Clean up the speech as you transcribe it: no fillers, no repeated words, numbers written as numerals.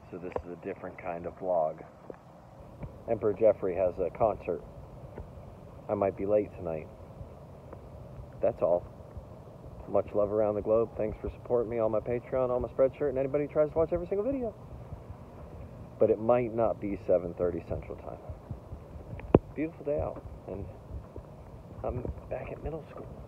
So this is a different kind of vlog. Emperor Jeffrey has a concert. I might be late tonight. That's all. Much love around the globe. Thanks for supporting me on my Patreon, on my Spreadshirt, and anybody who tries to watch every single video. But it might not be 7:30 Central Time. Beautiful day out, and I'm back at middle school.